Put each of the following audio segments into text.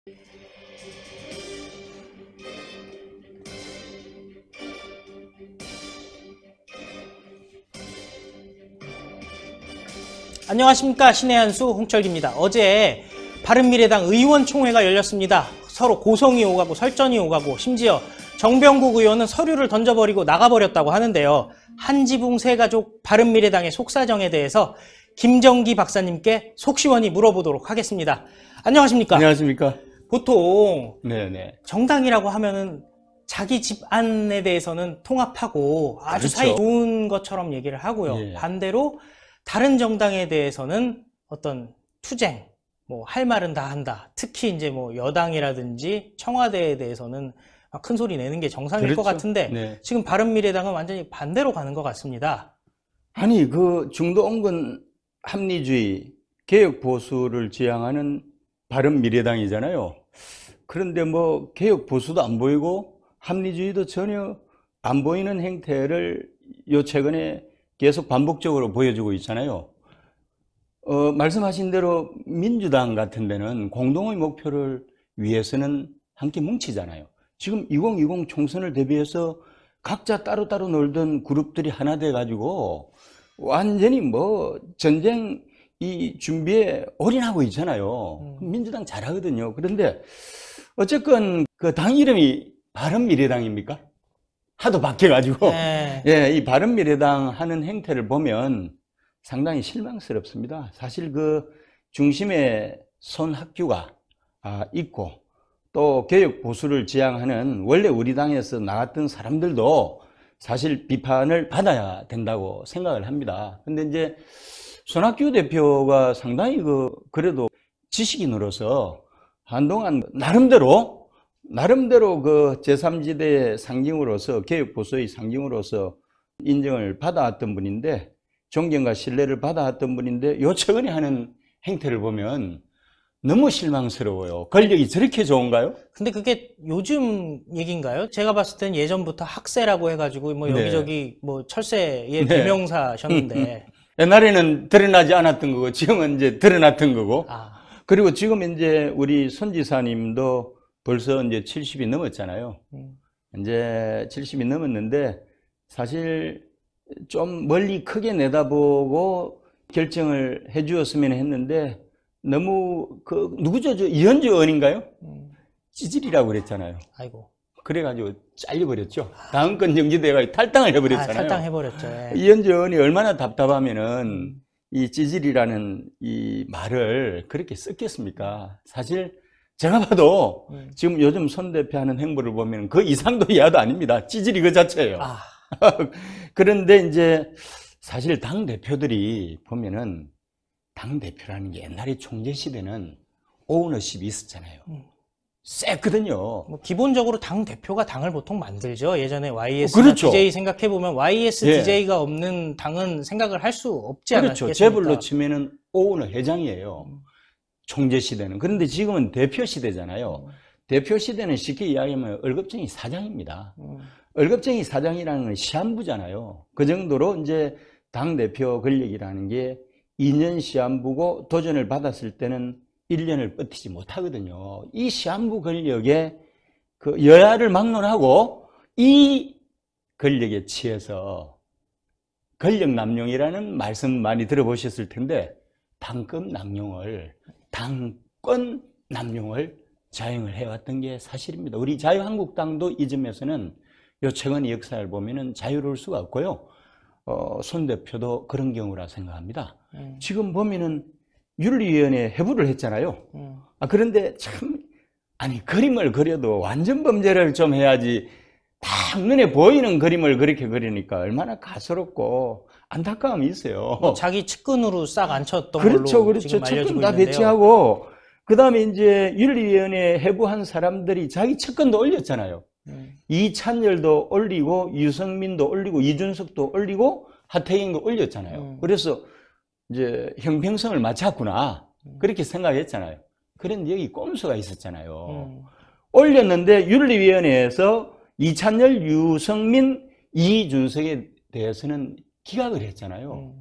안녕하십니까. 신의 한수 홍철기입니다. 어제 바른미래당 의원총회가 열렸습니다. 서로 고성이 오가고 설전이 오가고 심지어 정병국 의원은 서류를 던져버리고 나가버렸다고 하는데요. 한지붕 세가족 바른미래당의 속사정에 대해서 김정기 박사님께 속시원히 물어보도록 하겠습니다. 안녕하십니까. 안녕하십니까. 보통 네네. 정당이라고 하면은 자기 집안에 대해서는 통합하고 아주 그렇죠. 사이 좋은 것처럼 얘기를 하고요. 예. 반대로 다른 정당에 대해서는 어떤 투쟁, 뭐 할 말은 다 한다. 특히 이제 뭐 여당이라든지 청와대에 대해서는 막 큰 소리 내는 게 정상일 그렇죠. 것 같은데 네. 지금 바른미래당은 완전히 반대로 가는 것 같습니다. 아니 그 중도 온건 합리주의, 개혁 보수를 지향하는 바른미래당이잖아요. 그런데 뭐 개혁 보수도 안 보이고 합리주의도 전혀 안 보이는 행태를 요 최근에 계속 반복적으로 보여주고 있잖아요. 말씀하신 대로 민주당 같은 데는 공동의 목표를 위해서는 함께 뭉치잖아요. 지금 2020 총선을 대비해서 각자 따로따로 놀던 그룹들이 하나 돼가지고 완전히 뭐 전쟁 이 준비에 올인하고 있잖아요. 민주당 잘하거든요. 그런데 어쨌건 그 당 이름이 바른미래당입니까? 하도 바뀌어가지고 네. 예, 이 바른미래당 하는 행태를 보면 상당히 실망스럽습니다. 사실 그 중심에 손학규가 있고 또 개혁 보수를 지향하는 원래 우리 당에서 나왔던 사람들도 사실 비판을 받아야 된다고 생각을 합니다. 근데 이제 손학규 대표가 상당히 그래도 지식인으로서 한동안 나름대로 그 제3지대의 상징으로서 개혁 보수의 상징으로서 인정을 받아왔던 분인데 존경과 신뢰를 받아왔던 분인데 요 최근에 하는 행태를 보면 너무 실망스러워요. 권력이 저렇게 좋은가요? 근데 그게 요즘 얘기인가요? 제가 봤을 땐 예전부터 학세라고 해가지고 뭐 여기저기 뭐 철새의 대명사셨는데 옛날에는 드러나지 않았던 거고 지금은 이제 드러났던 거고 그리고 지금 이제 우리 손 지사님도 벌써 이제 70이 넘었잖아요. 이제 70이 넘었는데 사실 좀 멀리 크게 내다보고 결정을 해 주었으면 했는데 너무 누구죠? 이현주 의원인가요? 찌질이라고 그랬잖아요. 아이고. 그래가지고 잘려버렸죠. 다음 건 정지대가 탈당을 해버렸잖아요. 탈당해버렸죠. 예. 이현주 의원이 얼마나 답답하면은 이 찌질이라는 이 말을 그렇게 썼겠습니까? 사실 제가 봐도 지금 요즘 손 대표 하는 행보를 보면 그 이상도 이하도 아닙니다. 찌질이 그 자체예요. 그런데 이제 사실 당 대표들이 보면은 당 대표라는 게 옛날에 총재 시대는 오너십이 있었잖아요. 셌거든요. 뭐 기본적으로 당 대표가 당을 보통 만들죠. 예전에 YS 그렇죠. DJ 생각해 보면 YS 예. DJ가 없는 당은 생각을 할 수 없지 그렇죠. 않았겠습니까? 재벌로 치면은 오너 회장이에요. 총재 시대는. 그런데 지금은 대표 시대잖아요. 대표 시대는 쉽게 이야기하면 월급쟁이 사장입니다. 월급쟁이 사장이라는 건 시한부잖아요. 그 정도로 이제 당 대표 권력이라는 게 2년 시한부고 도전을 받았을 때는 1년을 버티지 못하거든요. 이 시한부 권력에 그 여야를 막론하고 이 권력에 취해서 권력 남용이라는 말씀 많이 들어보셨을 텐데 당권 남용을 자행을 해왔던 게 사실입니다. 우리 자유한국당도 이 점에서는 요 최근 역사를 보면은 자유로울 수가 없고요. 손 대표도 그런 경우라 생각합니다. 지금 보면은 윤리위원회 해부를 했잖아요. 그런데 참, 그림을 그려도 완전 범죄를 좀 해야지 딱 눈에 보이는 그림을 그렇게 그리니까 얼마나 가소롭고 안타까움이 있어요. 뭐 자기 측근으로 싹 앉혔던 그렇죠, 걸로 지금 알려지고 측근 다 있는데요. 배치하고 그 다음에 이제 윤리위원회 해부한 사람들이 자기 측근도 올렸잖아요. 이찬열도 올리고 유승민도 올리고 이준석도 올리고 하태경도 올렸잖아요. 그래서 이제 형평성을 맞췄구나 그렇게 생각했잖아요. 그런데 여기 꼼수가 있었잖아요. 올렸는데 윤리위원회에서 이찬열, 유승민, 이준석에 대해서는 기각을 했잖아요.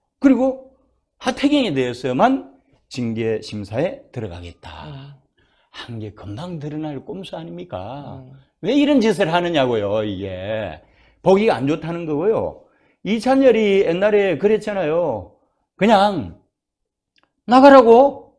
그리고 하태경에 대해서만 징계 심사에 들어가겠다. 한 게 금방 드러날 꼼수 아닙니까? 왜 이런 짓을 하느냐고요, 이게. 보기가 안 좋다는 거고요. 이찬열이 옛날에 그랬잖아요. 그냥 나가라고.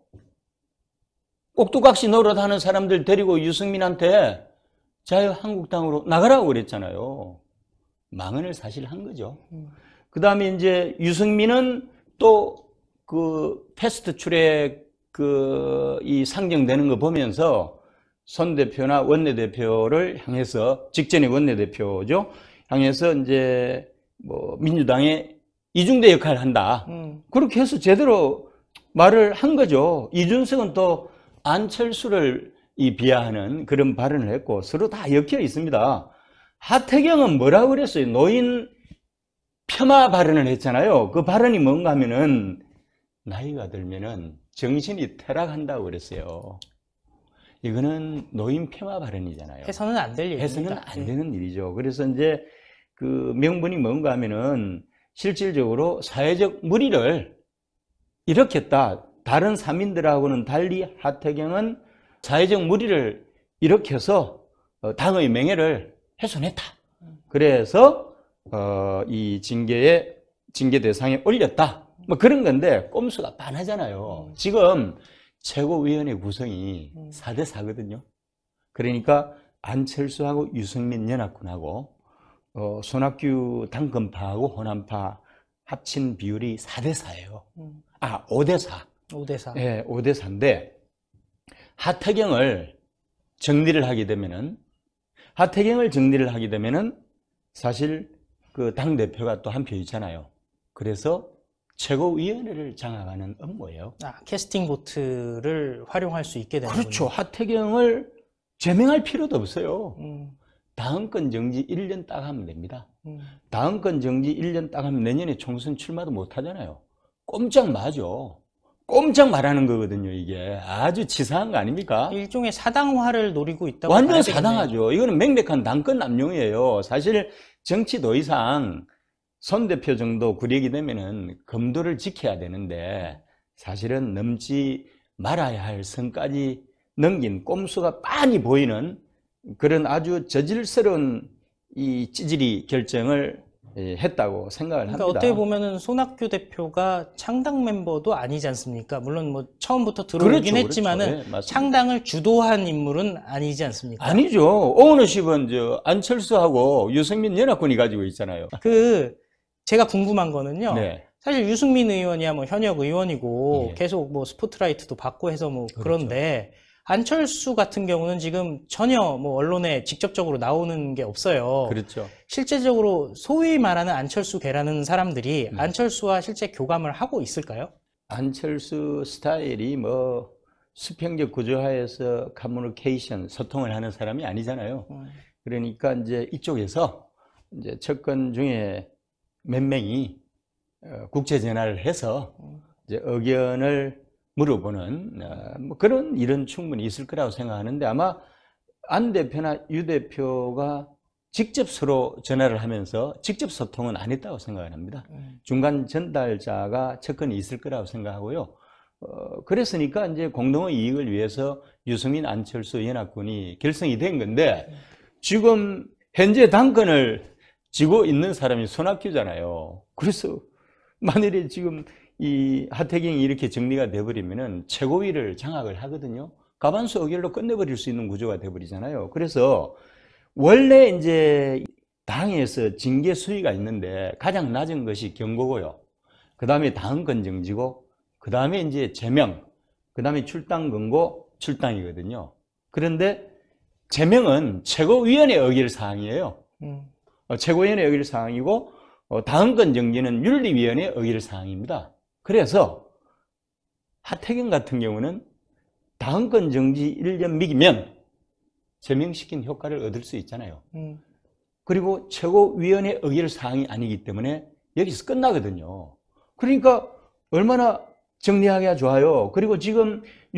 꼭두각시 노릇하는 사람들 데리고 유승민한테 자유한국당으로 나가라고 그랬잖아요. 망언을 사실 한 거죠. 그 다음에 이제 유승민은 또 그 패스트 트랙 이 상정되는 거 보면서 손 대표나 원내대표를 향해서, 직전에 원내대표죠. 향해서 이제 뭐 민주당의 이중대 역할을 한다. 그렇게 해서 제대로 말을 한 거죠. 이준석은 또 안철수를 비하하는 그런 발언을 했고 서로 다 엮여 있습니다. 하태경은 뭐라고 그랬어요? 노인 폄하 발언을 했잖아요. 그 발언이 뭔가 하면은 나이가 들면은 정신이 퇴락한다고 그랬어요. 이거는 노인 폄하 발언이잖아요. 해서는 안 될 일입니다. 해서는 안 되는 일이죠. 그래서 이제 그 명분이 뭔가 하면은 실질적으로 사회적 물의를 일으켰다. 다른 사민들하고는 달리 하태경은 사회적 물의를 일으켜서 당의 명예를 훼손했다. 그래서 이 징계 대상에 올렸다. 뭐 그런 건데 꼼수가 빤하잖아요. 지금 최고위원회 구성이 4대 4거든요. 그러니까 안철수하고 유승민 연합군하고 손학규 당권파하고 호남파 합친 비율이 4대 4예요. 5대 4. 5대 4. 네, 5대 4인데 하태경을 정리를 하게 되면은 사실 그 당 대표가 또 한 표 있잖아요. 그래서 최고위원회를 장악하는 업무예요. 캐스팅 보트를 활용할 수 있게 되는군요. 그렇죠. 하태경을 제명할 필요도 없어요. 당헌권 정지 1년 딱 하면 됩니다. 당헌권 정지 1년 딱 하면 내년에 총선 출마도 못 하잖아요. 꼼짝 마죠. 꼼짝 말하는 거거든요, 이게. 아주 치사한 거 아닙니까? 일종의 사당화를 노리고 있다고 완전 사당하죠. 이거는 명백한 당권 남용이에요. 사실 정치도 이상 손 대표 정도 구력이 되면은 검도를 지켜야 되는데 사실은 넘지 말아야 할 선까지 넘긴 꼼수가 빤히 보이는 그런 아주 저질스러운 이 찌질이 결정을 했다고 생각을 합니다. 그러니까 어떻게 보면은 손학규 대표가 창당 멤버도 아니지 않습니까? 물론 뭐 처음부터 들어오긴 했지만은 네, 창당을 주도한 인물은 아니지 않습니까? 아니죠. 오너십은 안철수하고 유승민 연합군이 가지고 있잖아요. 제가 궁금한 거는요. 네. 사실 유승민 의원이야 뭐 현역 의원이고 예. 계속 뭐 스포트라이트도 받고 해서 뭐 그렇죠. 그런데 안철수 같은 경우는 지금 전혀 뭐 언론에 직접적으로 나오는 게 없어요. 그렇죠. 실제적으로 소위 말하는 안철수계라는 사람들이 안철수와 실제 교감을 하고 있을까요? 안철수 스타일이 뭐 수평적 구조하에서 커뮤니케이션, 소통을 하는 사람이 아니잖아요. 그러니까 이제 이쪽에서 이제 접근 중에 몇 명이 국제 전화를 해서 이제 의견을 물어보는 뭐 그런 일은 충분히 있을 거라고 생각하는데 아마 안 대표나 유 대표가 직접 서로 전화를 하면서 직접 소통은 안 했다고 생각을 합니다. 중간 전달자가 접근이 있을 거라고 생각하고요. 그랬으니까 이제 공동의 이익을 위해서 유승민 안철수 연합군이 결성이 된 건데 지금 현재 당권을 쥐고 있는 사람이 손학규잖아요. 그래서 만일에 지금 이 하태경이 이렇게 정리가 돼버리면은 최고위를 장악을 하거든요. 가반수 의결로 끝내버릴 수 있는 구조가 돼버리잖아요. 그래서 원래 이제 당에서 징계 수위가 있는데 가장 낮은 것이 경고고요. 그 다음에 당헌권 정지고, 그 다음에 이제 제명, 그 다음에 출당 권고, 출당이거든요. 그런데 제명은 최고위원회 의결 사항이에요. 최고위원회 의결 사항이고, 당헌권 정지는 윤리위원회 의결 사항입니다. 그래서 하태경 같은 경우는 당헌권 정지 1년 미기면 제명시킨 효과를 얻을 수 있잖아요. 그리고 최고위원회 의결 사항이 아니기 때문에 여기서 끝나거든요. 그러니까 얼마나 정리하기가 좋아요. 그리고 지금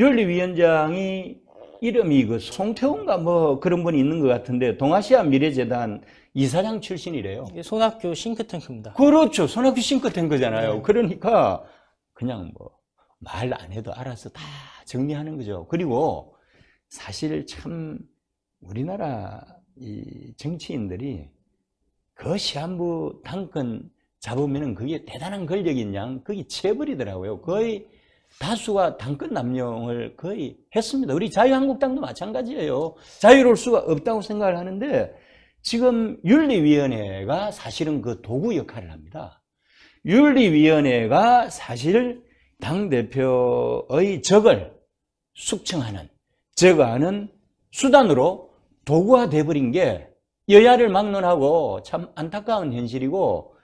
윤리위원장이 이름이 그 송태훈가 뭐 그런 분이 있는 것 같은데 동아시아 미래재단 이사장 출신이래요. 손학규 싱크탱크입니다. 그렇죠. 손학규 싱크탱크잖아요. 네. 그러니까 그냥 뭐 말 안 해도 알아서 다 정리하는 거죠. 그리고 사실 참 우리나라 이 정치인들이 그 시한부 당권 잡으면은 그게 대단한 권력인 양 거기 채버리더라고요. 거의 다수가 당권 남용을 거의 했습니다. 우리 자유한국당도 마찬가지예요. 자유로울 수가 없다고 생각을 하는데 지금 윤리위원회가 사실은 그 도구 역할을 합니다. 윤리위원회가 사실 당대표의 적을 숙청하는, 제거하는 수단으로 도구화돼 버린 게 여야를 막론하고 참 안타까운 현실이고,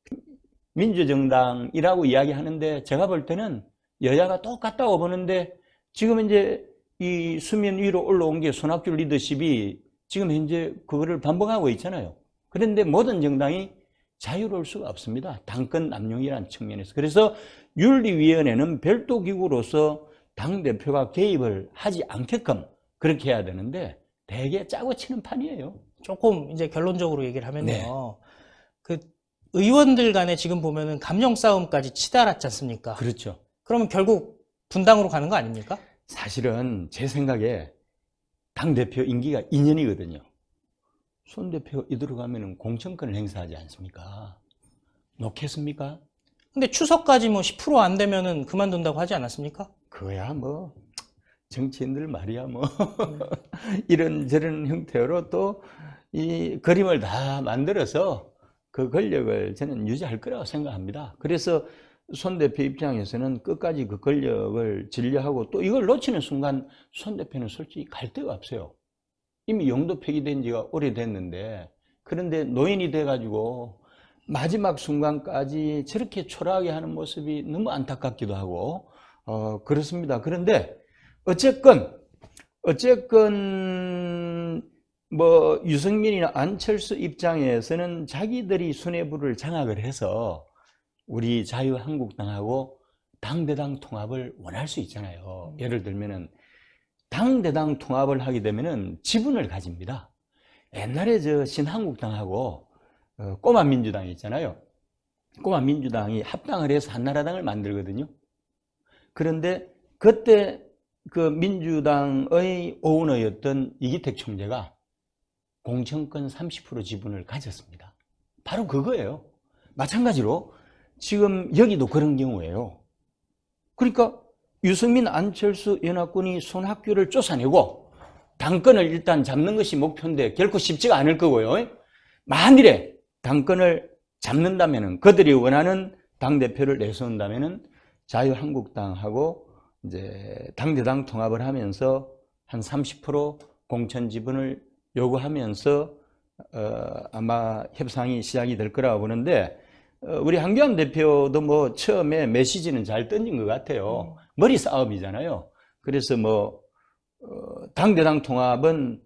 민주정당이라고 이야기하는데 제가 볼 때는 여야가 똑같다고 보는데, 지금 이제 이 수면 위로 올라온 게 손학규 리더십이 지금 현재 그거를 반복하고 있잖아요. 그런데 모든 정당이 자유로울 수가 없습니다. 당권 남용이라는 측면에서. 그래서 윤리위원회는 별도 기구로서 당대표가 개입을 하지 않게끔 그렇게 해야 되는데 되게 짜고 치는 판이에요. 조금 이제 결론적으로 얘기를 하면요. 네. 그 의원들 간에 지금 보면은 감정 싸움까지 치달았지 않습니까? 그렇죠. 그러면 결국 분당으로 가는 거 아닙니까? 사실은 제 생각에 당대표 임기가 2년이거든요. 손 대표 이대로 가면은 공천권을 행사하지 않습니까? 놓겠습니까? 근데 추석까지 뭐 10% 안 되면은 그만둔다고 하지 않았습니까? 그야 뭐 정치인들 말이야 뭐 이런저런 형태로 또 이 그림을 다 만들어서 그 권력을 저는 유지할 거라고 생각합니다. 그래서 손 대표 입장에서는 끝까지 그 권력을 진리하고, 또 이걸 놓치는 순간 손 대표는 솔직히 갈 데가 없어요. 이미 용도 폐기된 지가 오래됐는데, 그런데 노인이 돼가지고 마지막 순간까지 저렇게 초라하게 하는 모습이 너무 안타깝기도 하고 그렇습니다. 그런데 어쨌건 뭐 유승민이나 안철수 입장에서는 자기들이 수뇌부를 장악을 해서 우리 자유한국당하고 당대당 통합을 원할 수 있잖아요. 예를 들면은 당대당 통합을 하게 되면은 지분을 가집니다. 옛날에 저 신한국당하고 꼬마 민주당이 있잖아요. 꼬마 민주당이 합당을 해서 한나라당을 만들거든요. 그런데 그때 그 민주당의 오너였던 이기택 총재가 공천권 30% 지분을 가졌습니다. 바로 그거예요. 마찬가지로 지금 여기도 그런 경우예요. 그러니까 유승민, 안철수 연합군이 손학규를 쫓아내고 당권을 일단 잡는 것이 목표인데 결코 쉽지가 않을 거고요. 만일에 당권을 잡는다면은, 그들이 원하는 당대표를 내세운다면은 자유한국당하고 이제 당대당 통합을 하면서 한 30% 공천 지분을 요구하면서 아마 협상이 시작이 될 거라고 보는데, 우리 한교안 대표도 뭐 처음에 메시지는 잘 던진 것 같아요. 머리 싸움이잖아요. 그래서 뭐 당대당 통합은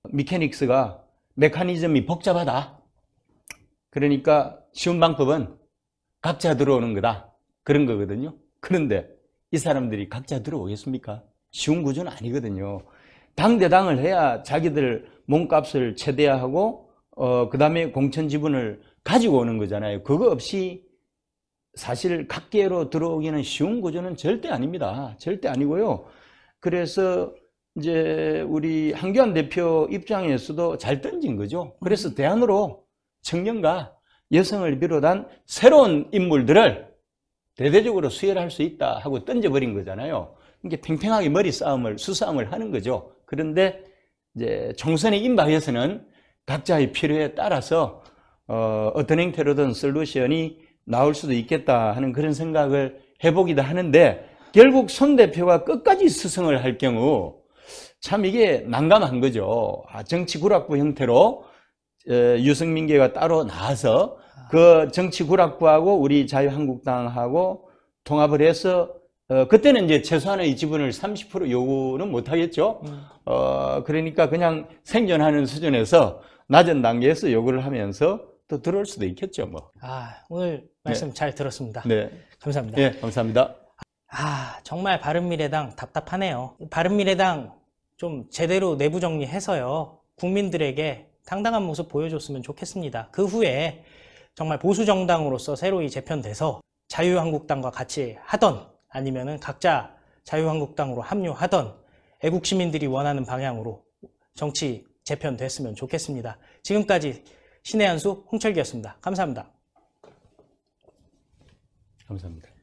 메커니즘이 복잡하다. 그러니까 쉬운 방법은 각자 들어오는 거다. 그런 거거든요. 그런데 이 사람들이 각자 들어오겠습니까? 쉬운 구조는 아니거든요. 당대당을 해야 자기들 몸값을 최대화하고 그 다음에 공천 지분을 가지고 오는 거잖아요. 그거 없이 사실 각계로 들어오기는 쉬운 구조는 절대 아닙니다. 절대 아니고요. 그래서 이제 우리 한교안 대표 입장에서도 잘 던진 거죠. 그래서 대안으로 청년과 여성을 비롯한 새로운 인물들을 대대적으로 수혈할 수 있다 하고 던져버린 거잖아요. 이게 팽팽하게 머리 싸움을, 수싸움을 하는 거죠. 그런데 이제 총선에 임박해서는 각자의 필요에 따라서 어떤 형태로든 솔루션이 나올 수도 있겠다 하는 그런 생각을 해보기도 하는데, 결국 손 대표가 끝까지 스승을 할 경우 참 이게 난감한 거죠. 정치구락부 형태로 유승민계가 따로 나와서 그 정치구락부하고 우리 자유한국당하고 통합을 해서 그때는 이제 최소한의 지분을 30% 요구는 못 하겠죠. 그러니까 그냥 생존하는 수준에서 낮은 단계에서 요구를 하면서 또 들어올 수도 있겠죠, 뭐. 오늘 말씀 네. 잘 들었습니다. 네. 감사합니다. 네, 감사합니다. 정말 바른미래당 답답하네요. 바른미래당 좀 제대로 내부 정리해서요, 국민들에게 당당한 모습 보여줬으면 좋겠습니다. 그 후에 정말 보수 정당으로서 새로이 재편돼서 자유한국당과 같이 하던, 아니면은 각자 자유한국당으로 합류하던, 애국 시민들이 원하는 방향으로 정치 재편됐으면 좋겠습니다. 지금까지 신의 한수 홍철기였습니다. 감사합니다. 감사합니다.